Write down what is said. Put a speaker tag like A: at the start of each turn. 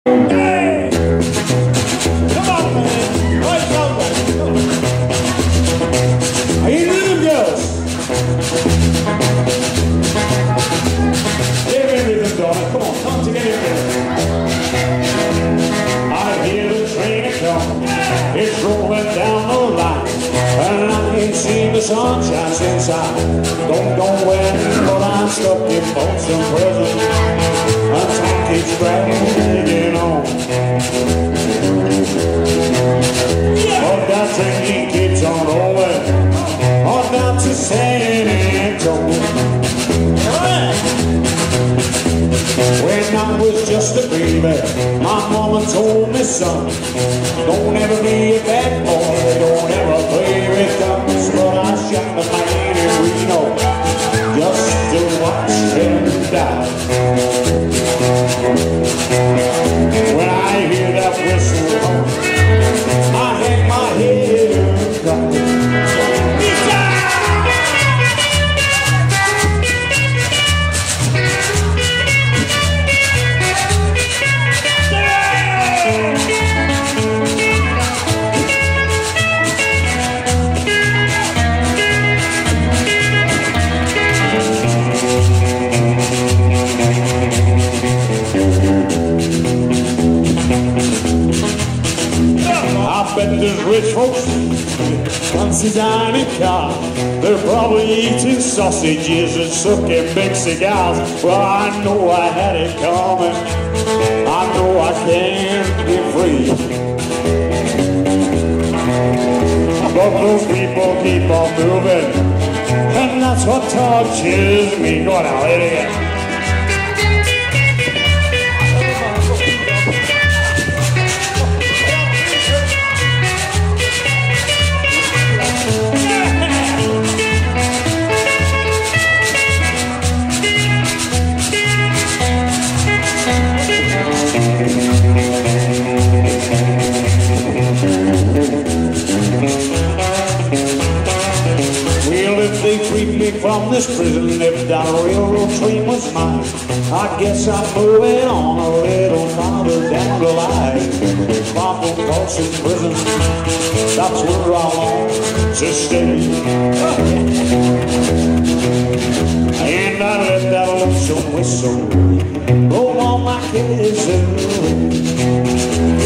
A: Hey! Come on, man. Right on, man. Are you little girls? Get in rhythm, darling. Come on, come to get in rhythm. I hear the train come. It's rolling down the line. And I ain't seen the sunshine since I don't know when, but I'm stuck in Falson prison. My time keeps dragging on. But that train keeps on rolling on down to San Antonio. When I was just a baby, my mama told me, son, don't ever be a bad boy, don't ever play with guns. But I shot the man in Reno just to watch him die. When I hear that whistle home, I hang my head and cry. I bet there's rich folks once design a car. They're probably eating sausages and sucking big cigars. Well, I know I had it coming. I know I can't be free. But those people keep on moving, and that's what touches me. Go on now, idiot. They freed me from this prison. If that railroad train was mine, I guess I'm moving on a little farther down the line. Far from Falson prison, that's where I want to stay. And I let that lonesome whistle blow on my kisses.